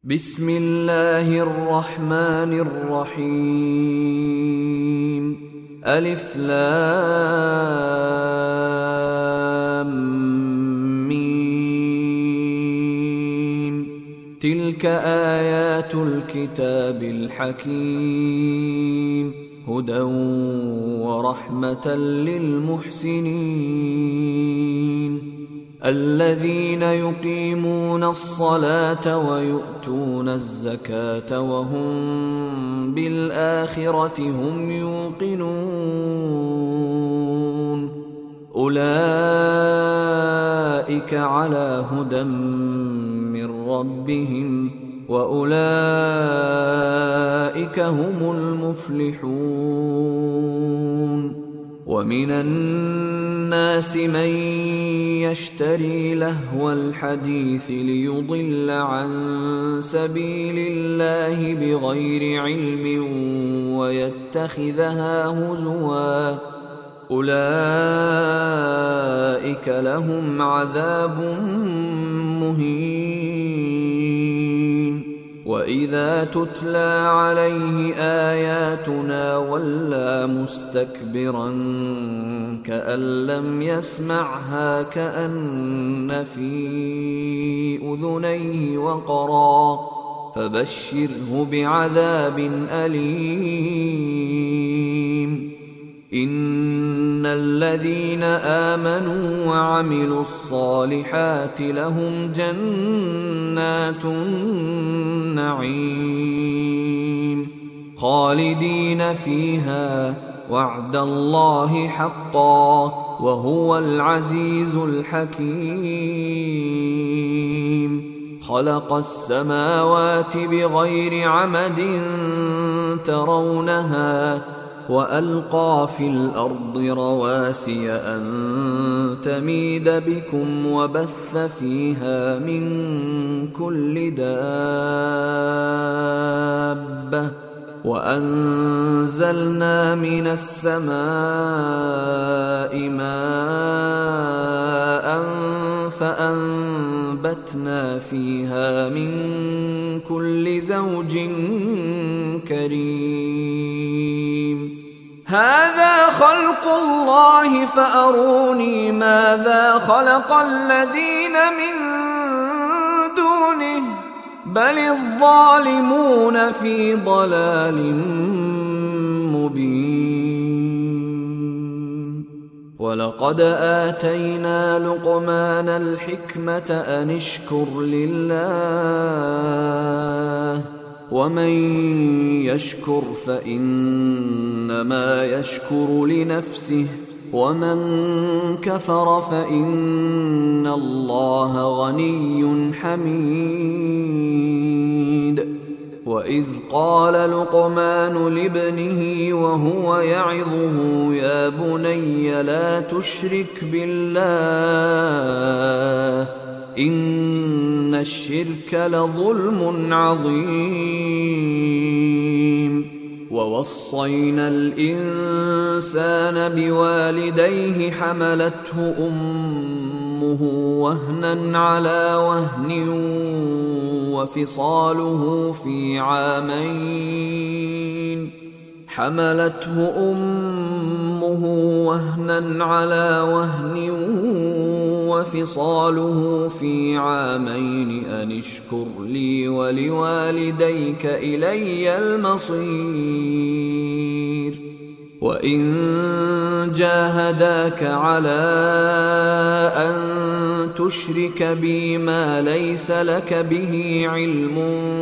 بسم الله الرحمن الرحيم. ألف لام ميم. تلك آيات الكتاب الحكيم، هدى ورحمة للمحسنين الذين يقيمون الصلاة ويؤتون الزكاة وهم بالآخرة هم يوقنون. أولئك على هدى من ربهم وأولئك هم المفلحون. ومن الناس من يشتري لهو الحديث ليضل عن سبيل الله بغير علم ويتخذها هزوا، أولئك لهم عذاب مهين. وإذا تتلى عليه آياتنا ولى مستكبرا كأن لم يسمعها كأن في أذنيه وقرا، فبشره بعذاب أليم. إن الذين آمنوا وعملوا الصالحات لهم جنات النعيم خالدين فيها، وعد الله حقا وهو العزيز الحكيم. خلق السماوات بغير عمد ترونها وألقى في الأرض رواسي أن تميد بكم وبث فيها من كل دابة، وأنزلنا من السماء ماء فأنبتنا فيها من كل زوج كريم. هذا خلق الله فأروني ماذا خلق الذين من دونه، بل الظالمون في ضلال مبين. ولقد آتينا لقمان الحكمة أن اشكر لله، ومن يشكر فإنما يشكر لنفسه، ومن كفر فإن الله غني حميد. وإذ قال لقمان لابنه وهو يعظه يا بني لا تشرك بالله إن الشرك لظلم عظيم. ووصينا الإنسان بوالديه حملته أمه وهنا على وهن وفصاله في عامين، حملته أمه وهنا على وهن وفصاله في عامين أن اشكر لي ولوالديك إلي المصير. وإن جاهداك على أن تشرك بي ما ليس لك به علم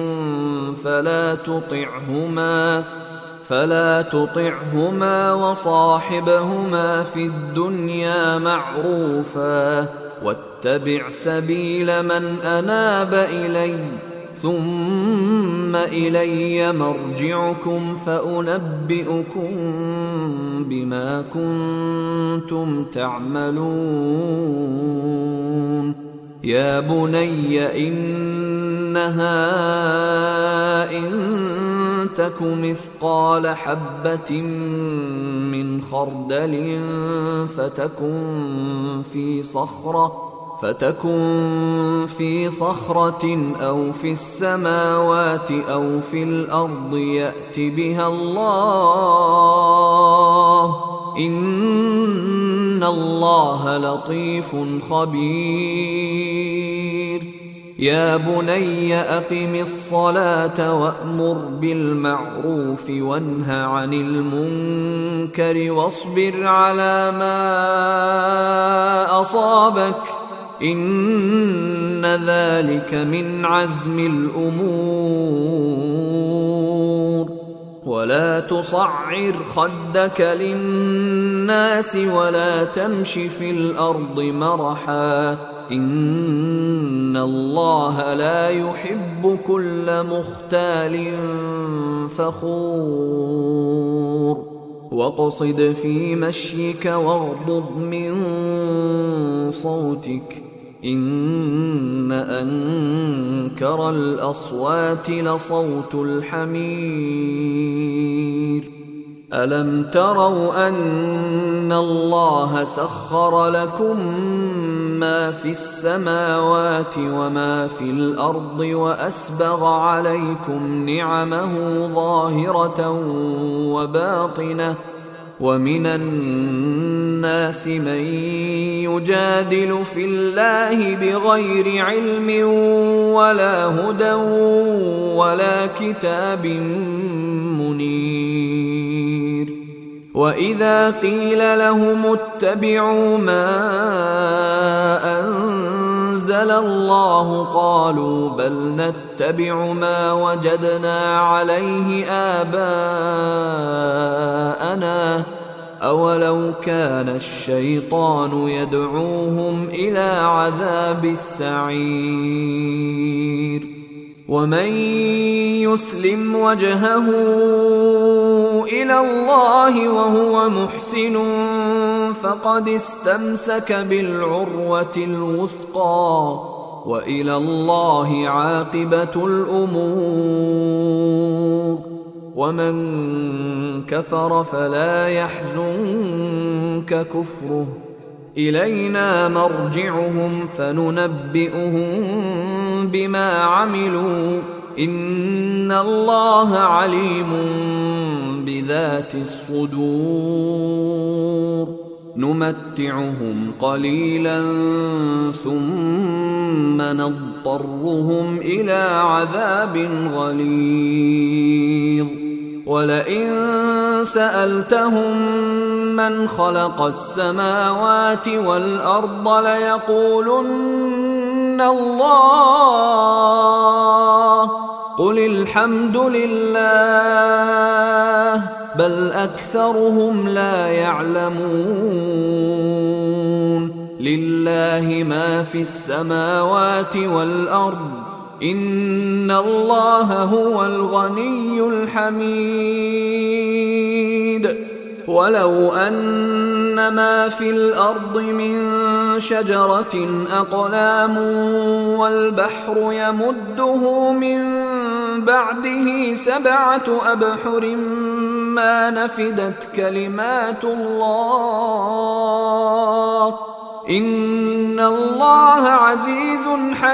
فلا تطعهما وصاحبهما في الدنيا معروفا، واتبع سبيل من أناب إلي، ثم إلي مرجعكم فأنبئكم بما كنتم تعملون. يا بني إنها إن تك مثقال حبة من خردل فتكن في صخرة فتكن في صخرة أو في السماوات أو في الأرض يأت بها الله إن الله لطيف خبير. يا بني أقم الصلاة وأمر بالمعروف وانه عن المنكر واصبر على ما أصابك إن ذلك من عزم الأمور. ولا تصعر خدك للناس ولا تمش في الأرض مرحا إن الله لا يحب كل مختال فخور. واقصد في مشيك واغضض من صوتك إن أنكر الأصوات لصوت الحمير. ألم تروا أن الله سخر لكم ما في السماوات وما في الأرض وأسبغ عليكم نعمه ظاهرة وباطنة ومن الناس من يجادل في الله بغير علم ولا هدى ولا كتاب منير. وإذا قيل لهم اتبعوا ما أنزل الله قالوا بل نتبع ما وجدنا عليه آباءنا أولو كان الشيطان يدعوهم إلى عذاب السعير. ومن يسلم وجهه إلى الله وهو محسن فقد استمسك بالعروة الوثقى وإلى الله عاقبة الأمور. ومن كفر فلا يحزنك كفره إلينا مرجعهم فننبئهم بما عملوا إن الله عليم بذات الصدور. نمتعهم قليلا ثم نضطرهم إلى عذاب غليظ. ولئن سألتهم من خلق السماوات والأرض ليقولن الله قل الحمد لله بل أكثرهم لا يعلمون. لله ما في السماوات والأرض إن الله هو الغني الحميد. ولو أن ما في الأرض من شجرة أقلام والبحر يمده من بعده 7 أبحر ما نفدت كلمات الله إن الله عزيز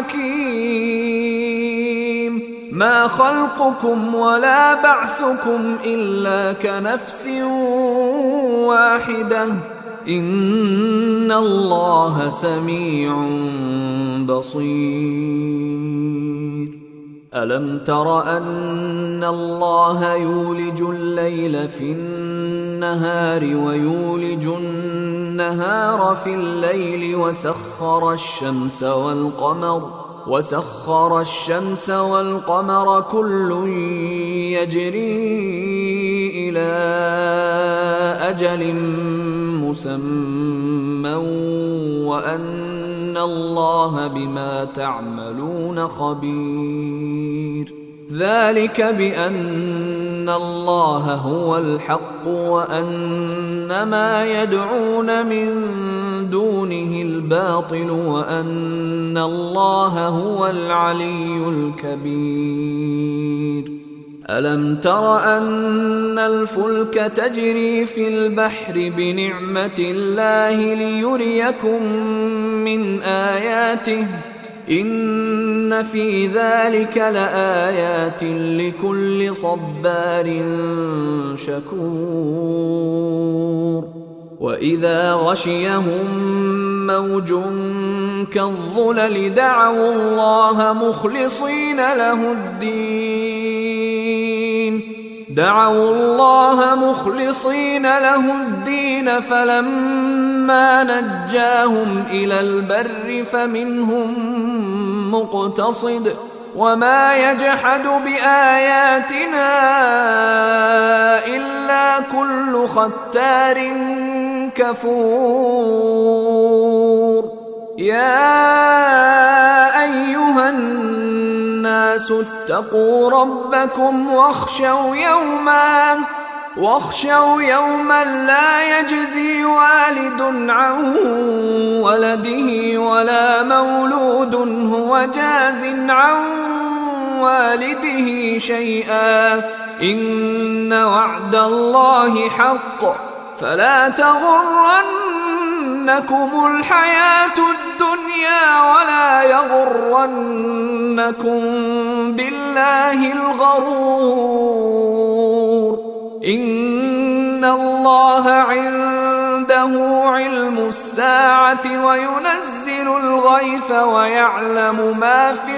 حكيم. ما خلقكم ولا بعثكم إلا كنفس واحدة إن الله سميع بصير. ألم تر أن الله يولج الليل في النهار ويولج النهار في الليل وسخر الشمس والقمر كل يجري إلى أجل مسمى وأن الله بما تعملون خبير. ذلك بأن الله هو الحق وأن ما يدعون من دونه الباطل وأن الله هو العلي الكبير. ألم تر أن الفلك تجري في البحر بنعمة الله ليريكم من آياته إن في ذلك لآيات لكل صبار شكور وإذا غشيهم موج كالظلل دعوا الله مخلصين له الدين فلما نجاهم إلى البر فمنهم مقتصد وما يجحد بآياتنا إلا كل ختار كفور يا أيها الناس اتقوا ربكم واخشوا يوما لا يجزي والد عن ولده ولا مولود هو جاز عن والده شيئا إن وعد الله حق فلا تغرنكم الحياة الدنيا ولا يغرنكم بالله الغرور إن الله عنده علم الساعة وينزل الغيث ويعلم ما في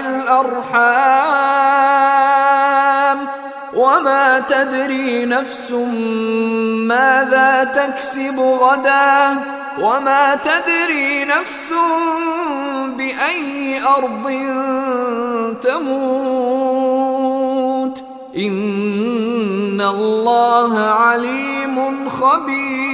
الأرحام وما تدري نفس ماذا تكسب غدا وما تدري نفس بأي أرض تموت إن الله عليم خبير.